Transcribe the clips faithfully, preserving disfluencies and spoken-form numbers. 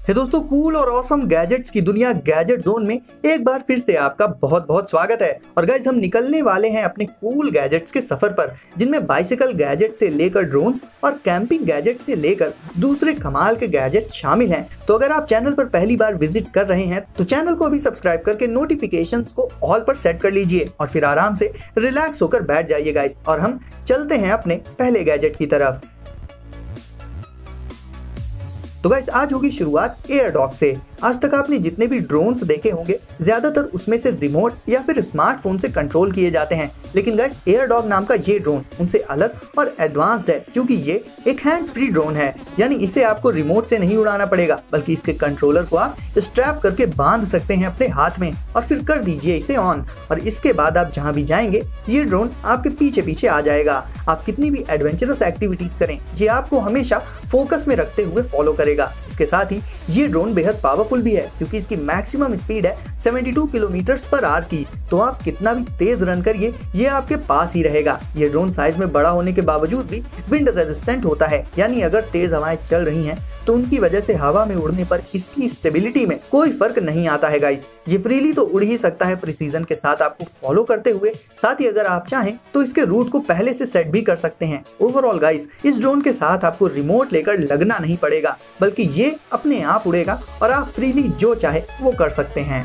है दोस्तों, कूल और ऑसम गैजेट्स की दुनिया गैजेट जोन में एक बार फिर से आपका बहुत बहुत स्वागत है। और गाइज हम निकलने वाले हैं अपने कूल गैजेट्स के सफर पर, जिनमें बाइसिकल गैजेट से लेकर ड्रोन्स और कैंपिंग गैजेट से लेकर दूसरे कमाल के गैजेट शामिल हैं। तो अगर आप चैनल पर पहली बार विजिट कर रहे हैं तो चैनल को अभी सब्सक्राइब करके नोटिफिकेशंस को ऑल पर सेट कर लीजिए और फिर आराम से रिलैक्स होकर बैठ जाइए गाइज। और हम चलते हैं अपने पहले गैजेट की तरफ। तो गाइस आज होगी शुरुआत एयरडॉग से। आज तक आपने जितने भी ड्रोन्स देखे होंगे ज्यादातर उसमें से रिमोट या फिर स्मार्टफोन से कंट्रोल किए जाते हैं, लेकिन गाइस एयरडॉग नाम का ये ड्रोन उनसे अलग और एडवांस्ड है, क्योंकि ये एक हैंड्स फ्री ड्रोन है। यानी इसे आपको रिमोट से नहीं उड़ाना पड़ेगा, बल्कि इसके कंट्रोलर को आप स्ट्रैप करके बांध सकते हैं अपने हाथ में और फिर कर दीजिए इसे ऑन, और इसके बाद आप जहाँ भी जाएंगे ये ड्रोन आपके पीछे पीछे आ जाएगा। आप कितनी भी एडवेंचरस एक्टिविटीज करें, ये आपको हमेशा फोकस में रखते हुए फॉलो करेगा। इसके साथ ही ये ड्रोन बेहद पावरफुल भी है, क्योंकि इसकी मैक्सिमम स्पीड है बहत्तर किलोमीटर पर आवर की। तो आप कितना भी तेज रन करिए ये आपके पास ही रहेगा। ये ड्रोन साइज में बड़ा होने के बावजूद भी विंड रेजिस्टेंट होता है, यानी अगर तेज हवाएं चल रही हैं तो उनकी वजह से हवा में उड़ने पर इसकी स्टेबिलिटी में कोई फर्क नहीं आता है गाइस। ये फ्रीली तो उड़ ही सकता है प्रिसीजन के साथ आपको फॉलो करते हुए, साथ ही अगर आप चाहें तो इसके रूट को पहले से सेट भी कर सकते हैं। ओवरऑल गाइस इस ड्रोन के साथ आपको रिमोट लेकर लगना नहीं पड़ेगा, बल्कि ये अपने आप उड़ेगा और आप फ्रीली जो चाहे वो कर सकते हैं।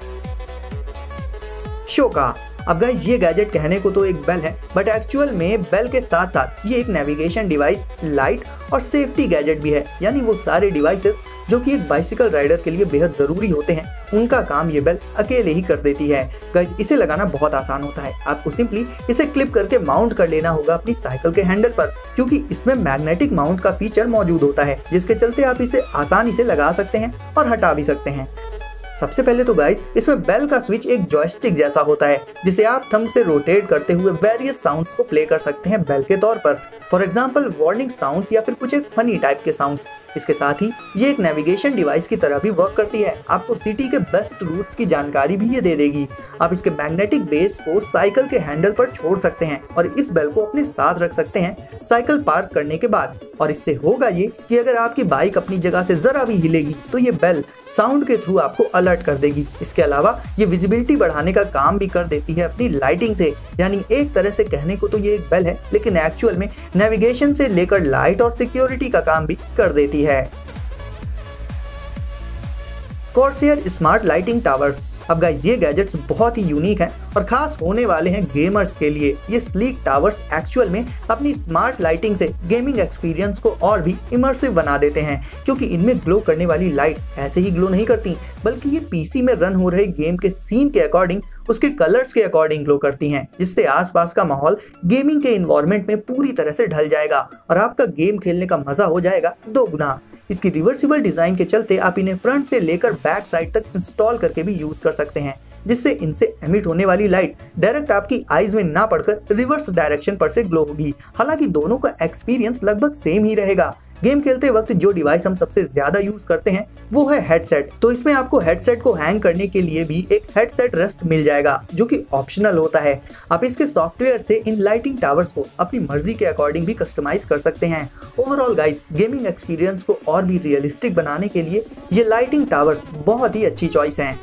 शोका। अब गाइस ये गैजेट कहने को तो एक बेल है, बट एक्चुअल में बेल के साथ साथ ये एक नेविगेशन डिवाइस, लाइट और सेफ्टी गैजेट भी है। यानी वो सारे डिवाइसेस जो कि एक बाइसिकल राइडर के लिए बेहद जरूरी होते हैं, उनका काम ये बेल अकेले ही कर देती है। गाइस इसे लगाना बहुत आसान होता है। आपको सिंपली इसे क्लिप करके माउंट कर लेना होगा अपनी साइकिल के हैंडल पर, क्योंकि इसमें मैग्नेटिक माउंट का फीचर मौजूद होता है, जिसके चलते आप इसे आसानी से लगा सकते हैं और हटा भी सकते हैं। सबसे पहले तो गाइस इसमें बेल का स्विच एक जॉयस्टिक जैसा होता है, जिसे आप थंब से रोटेट करते हुए वेरियस साउंड्स को प्ले कर सकते हैं बेल के तौर पर। फॉर एग्जांपल वार्निंग साउंड्स या फिर कुछ एक फनी टाइप के साउंड्स। इसके साथ ही ये एक नेविगेशन डिवाइस की तरह भी वर्क करती है। आपको सिटी के बेस्ट रूट्स की जानकारी भी ये दे देगी। आप इसके मैग्नेटिक बेस को साइकिल के हैंडल पर छोड़ सकते हैं और इस बेल को अपने साथ रख सकते हैं साइकिल पार्क करने के बाद। और इससे होगा ये कि अगर आपकी बाइक अपनी जगह से जरा भी हिलेगी तो ये बेल साउंड के थ्रू आपको अलर्ट कर देगी। इसके अलावा ये विजिबिलिटी बढ़ाने का काम भी कर देती है अपनी लाइटिंग से। यानी एक तरह से कहने को तो ये एक बेल है, लेकिन एक्चुअल में नेविगेशन से लेकर लाइट और सिक्योरिटी का काम भी कर देती है। Corsair smart lighting towers. अब गाइस ये गैजेट्स बहुत ही यूनिक हैं और खास होने वाले हैं गेमर्स के लिए। ये स्लीक टावर्स एक्चुअल में अपनी स्मार्ट लाइटिंग से गेमिंग एक्सपीरियंस को और भी इमर्सिव बना देते हैं, क्योंकि इनमें ग्लो करने वाली लाइट्स ऐसे ही ग्लो नहीं करती, बल्कि ये पीसी में रन हो रहे गेम के सीन के अकॉर्डिंग, उसके कलर्स के अकॉर्डिंग ग्लो करती हैं, जिससे आसपास का माहौल गेमिंग के इन्वायरमेंट में पूरी तरह से ढल जाएगा और आपका गेम खेलने का मजा हो जाएगा दो गुना। इसकी रिवर्सिबल डिजाइन के चलते आप इन्हें फ्रंट से लेकर बैक साइड तक इंस्टॉल करके भी यूज कर सकते हैं, जिससे इनसे एमिट होने वाली लाइट डायरेक्ट आपकी आईज में ना पड़कर रिवर्स डायरेक्शन पर से ग्लो होगी। हालांकि दोनों का एक्सपीरियंस लगभग सेम ही रहेगा। गेम खेलते वक्त जो डिवाइस हम सबसे ज्यादा यूज करते हैं वो है हेडसेट। तो इसमें आपको हेडसेट को हैंग करने के लिए भी एक हेडसेट रेस्ट मिल जाएगा, जो कि ऑप्शनल होता है। आप इसके सॉफ्टवेयर से इन लाइटिंग टावर्स को अपनी मर्जी के अकॉर्डिंग भी कस्टमाइज कर सकते हैं। ओवरऑल गाइस गेमिंग एक्सपीरियंस को और भी रियलिस्टिक बनाने के लिए ये लाइटिंग टावर्स बहुत ही अच्छी चॉइस हैं।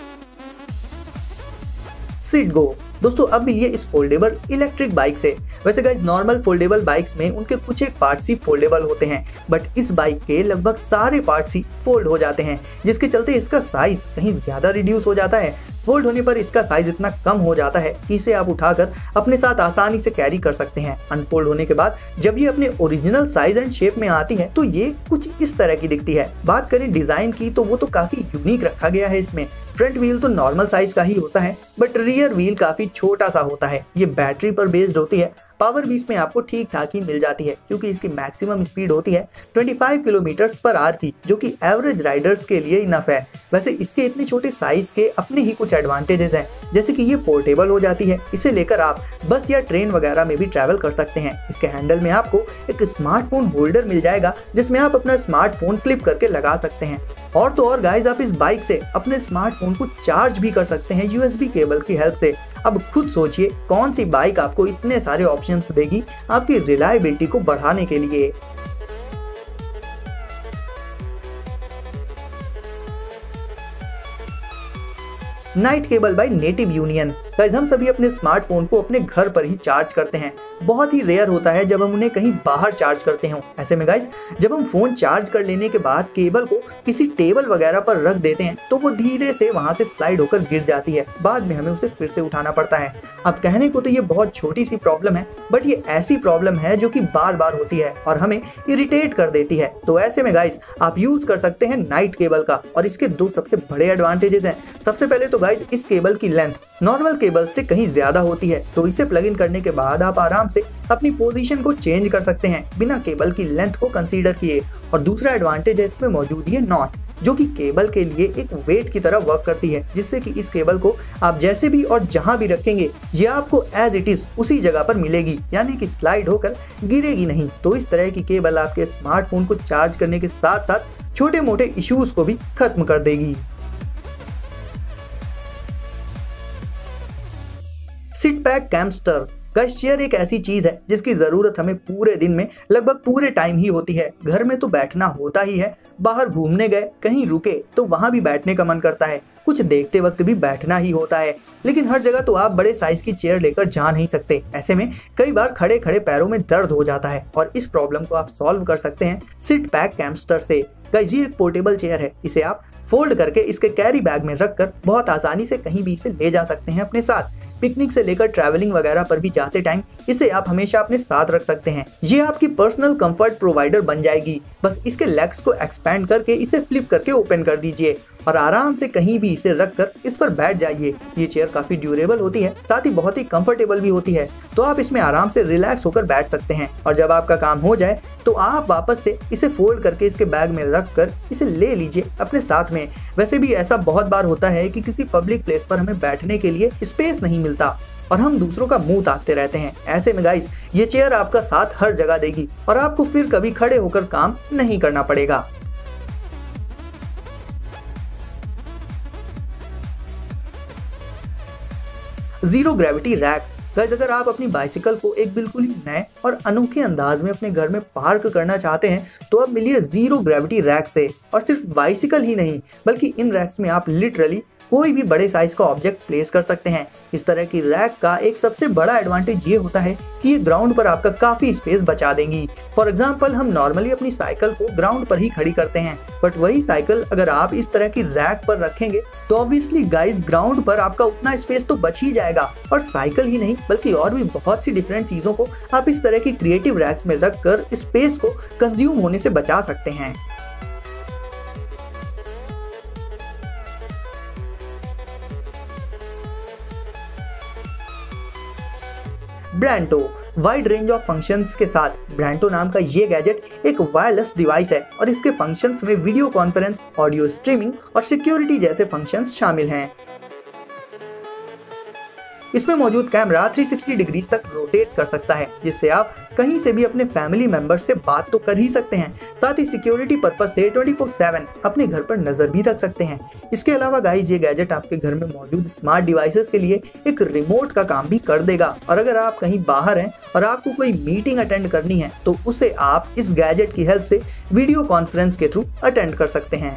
सिटगो। दोस्तों अब मिलिए इस फोल्डेबल इलेक्ट्रिक बाइक से। वैसे गाइस नॉर्मल फोल्डेबल बाइक्स में उनके कुछ एक पार्ट्स ही फोल्डेबल होते हैं, बट इस बाइक के लगभग सारे पार्ट्स ही फोल्ड हो जाते हैं, जिसके चलते इसका साइज कहीं ज्यादा रिड्यूस हो जाता है। फोल्ड होने पर इसका साइज इतना कम हो जाता है कि इसे आप उठाकर अपने साथ आसानी से कैरी कर सकते हैं। अनफोल्ड होने के बाद जब ये अपने ओरिजिनल साइज एंड शेप में आती है तो ये कुछ इस तरह की दिखती है। बात करें डिजाइन की तो वो तो काफी यूनिक रखा गया है इसमें। फ्रंट व्हील तो नॉर्मल साइज का ही होता है, बट रियर व्हील काफी छोटा सा होता है। ये बैटरी पर बेस्ड होती है। पावर भी इसमें आपको ठीक ठाक ही मिल जाती है, क्योंकि इसकी मैक्सिमम स्पीड होती है पच्चीस किलोमीटर पर आवर की, जो कि एवरेज राइडर्स के लिए इनफ है। वैसे इसके इतने छोटे साइज के अपने ही कुछ एडवांटेजेस हैं, जैसे कि ये पोर्टेबल हो जाती है। इसे लेकर आप बस या ट्रेन वगैरह में भी ट्रैवल कर सकते हैं। इसके हैंडल में आपको एक स्मार्टफोन होल्डर मिल जाएगा, जिसमें आप अपना स्मार्टफोन क्लिप करके लगा सकते हैं। और तो और गाइज आप इस बाइक से अपने स्मार्टफोन को चार्ज भी कर सकते हैं यूएसबी केबल की हेल्प से। अब खुद सोचिए कौन सी बाइक आपको इतने सारे ऑप्शंस देगी आपकी रिलायबिलिटी को बढ़ाने के लिए। Night cable by Native Union. Guys हम सभी अपने स्मार्टफोन को अपने घर पर ही चार्ज करते हैं। बहुत ही रेयर होता है जब हम उन्हें कहीं बाहर चार्ज करते हो। ऐसे में गाइस जब हम फोन चार्ज कर लेने के बाद केबल को किसी टेबल वगैरह पर रख देते हैं तो वो धीरे से वहां से स्लाइड होकर गिर जाती है। बाद में हमें उसे फिर से उठाना पड़ता है। अब कहने को तो ये बहुत छोटी सी प्रॉब्लम है, बट ये ऐसी प्रॉब्लम है जो कि बार बार होती है और हमें इरिटेट कर देती है। तो ऐसे में गाइस आप यूज कर सकते हैं नाइट केबल का, और इसके दो सबसे बड़े एडवांटेजेस हैं। सबसे पहले तो गाइस इस केबल की लेंथ नॉर्मल केबल से कहीं ज्यादा होती है, तो इसे प्लग इन करने के बाद आप आराम से अपनी पोजीशन को चेंज कर सकते हैं बिना केबल की लेंथ को कंसीडर किए। और दूसरा एडवांटेज है इसमें मौजूद है नॉट, जो कि केबल के लिए एक वेट की तरह वर्क करती है, जिससे कि इस केबल को आप जैसे भी और जहां भी रखेंगे ये आपको एज इट इज उसी जगह पर मिलेगी, यानी कि स्लाइड होकर गिरेगी नहीं। तो इस तरह की केबल आपके स्मार्टफोन को चार्ज करने के साथ साथ छोटे मोटे इश्यूज को भी खत्म कर देगी। Sit pack campster. Guys chair एक ऐसी चीज है जिसकी जरूरत हमें पूरे दिन में लगभग पूरे टाइम ही होती है। घर में तो बैठना होता ही है, बाहर घूमने गए कहीं रुके तो वहां भी बैठने का मन करता है, कुछ देखते वक्त भी बैठना ही होता है, लेकिन हर जगह तो आप बड़े साइज की चेयर लेकर जा नहीं सकते। ऐसे में कई बार खड़े खड़े पैरों में दर्द हो जाता है, और इस प्रॉब्लम को आप सॉल्व कर सकते हैं सिट पैक कैम्स्टर से। गाइस ये एक पोर्टेबल चेयर है, इसे आप फोल्ड करके इसके कैरी बैग में रखकर बहुत आसानी से कहीं भी इसे ले जा सकते हैं अपने साथ। पिकनिक से लेकर ट्रैवलिंग वगैरह पर भी जाते टाइम इसे आप हमेशा अपने साथ रख सकते हैं। ये आपकी पर्सनल कंफर्ट प्रोवाइडर बन जाएगी। बस इसके लेग्स को एक्सपेंड करके इसे फ्लिप करके ओपन कर दीजिए और आराम से कहीं भी इसे रखकर इस पर बैठ जाइए। ये चेयर काफी ड्यूरेबल होती है, साथ ही बहुत ही कंफर्टेबल भी होती है, तो आप इसमें आराम से रिलैक्स होकर बैठ सकते हैं। और जब आपका काम हो जाए तो आप वापस से इसे फोल्ड करके इसके बैग में रखकर इसे ले लीजिए अपने साथ में। वैसे भी ऐसा बहुत बार होता है कि किसी पब्लिक प्लेस पर हमें बैठने के लिए स्पेस नहीं मिलता और हम दूसरों का मुंह ताकते रहते हैं। ऐसे में गाइस ये चेयर आपका साथ हर जगह देगी और आपको फिर कभी खड़े होकर काम नहीं करना पड़ेगा। Zero gravity rack. गाइस अगर आप अपनी बाइसिकल को एक बिल्कुल ही नए और अनोखे अंदाज में अपने घर में पार्क करना चाहते हैं तो अब मिलिए जीरो ग्रेविटी रैक से। और सिर्फ बाइसिकल ही नहीं, बल्कि इन रैक्स में आप लिटरली कोई भी बड़े साइज का ऑब्जेक्ट प्लेस कर सकते हैं। इस तरह की रैक का एक सबसे बड़ा एडवांटेज ये होता है कि ये ग्राउंड पर आपका काफी स्पेस बचा देंगी। फॉर एग्जांपल हम नॉर्मली अपनी साइकिल को ग्राउंड पर ही खड़ी करते हैं, बट वही साइकिल अगर आप इस तरह की रैक पर रखेंगे तो ऑब्वियसली गाइस ग्राउंड पर आपका उतना स्पेस तो बच ही जाएगा। और साइकिल ही नहीं बल्कि और भी बहुत सी डिफरेंट चीजों को आप इस तरह की क्रिएटिव रैक्स में रखकर स्पेस को कंज्यूम होने से बचा सकते हैं। Branto. Wide range of functions के साथ ब्रांटो नाम का ये गैजेट एक वायरलेस डिवाइस है और इसके फंक्शंस में वीडियो कॉन्फ्रेंस, ऑडियो स्ट्रीमिंग और सिक्योरिटी जैसे फंक्शंस शामिल हैं। इसमें मौजूद कैमरा तीन सौ साठ डिग्री तक रोटेट कर सकता है, जिससे आप कहीं से भी अपने फैमिली मेंबर से बात तो कर ही सकते हैं, साथ ही सिक्योरिटी पर्पस से चौबीस सात अपने घर पर नजर भी रख सकते हैं। इसके अलावा गाइस ये गैजेट आपके घर में मौजूद स्मार्ट डिवाइसेस के लिए एक रिमोट का काम भी कर देगा। और अगर आप कहीं बाहर हैं और आपको कोई मीटिंग अटेंड करनी है तो उसे आप इस गैजेट की हेल्प से वीडियो कॉन्फ्रेंस के थ्रू अटेंड कर सकते हैं।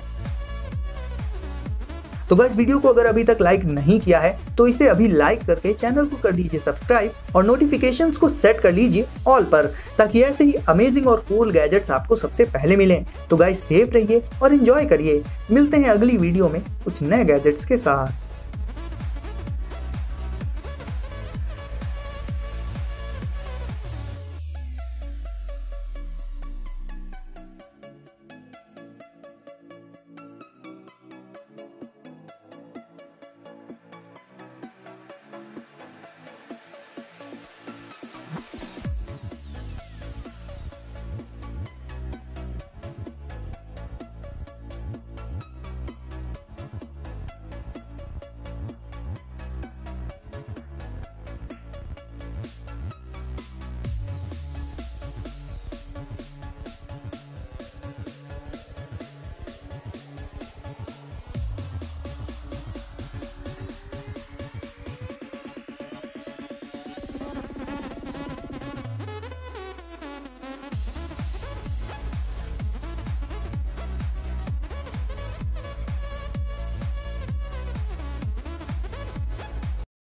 तो बस वीडियो को अगर अभी तक लाइक नहीं किया है तो इसे अभी लाइक करके चैनल को कर दीजिए सब्सक्राइब और नोटिफिकेशंस को सेट कर लीजिए ऑल पर, ताकि ऐसे ही अमेजिंग और कूल गैजेट्स आपको सबसे पहले मिलें। तो गाइस सेफ रहिए और एंजॉय करिए। मिलते हैं अगली वीडियो में कुछ नए गैजेट्स के साथ।